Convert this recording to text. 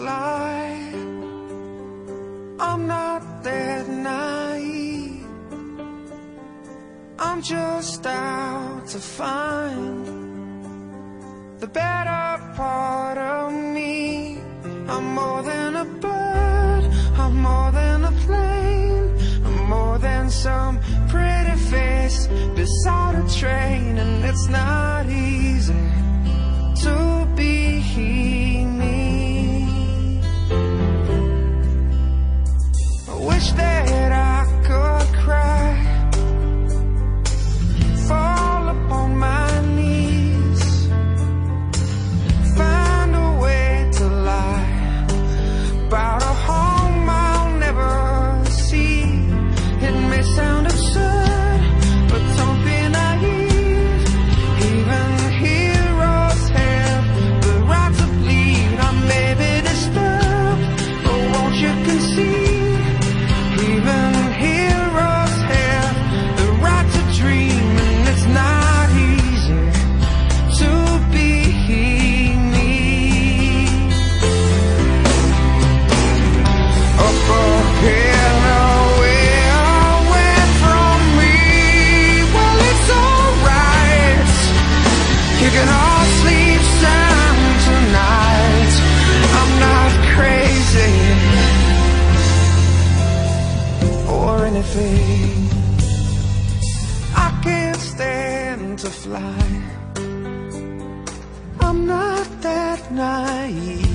fly. I'm not that naive, I'm just out to find the better part of me. I'm more than a bird, I'm more than a plane, I'm more than some pretty face beside a train. And it's not easy to be me. I wish that I could cry, fall upon my knees, find a way to lie about a home I'll never see. It may sound absurd, but don't be naive. Even heroes have the right to bleed. I may be disturbed, but won't you concede? Even heroes have the right to dream. And it's not easy to be me. Up ahead, away from me. Well, it's alright, you can all sleep sound tonight. I'm not crazy or anything. I can't stand to fly, I'm not that naive.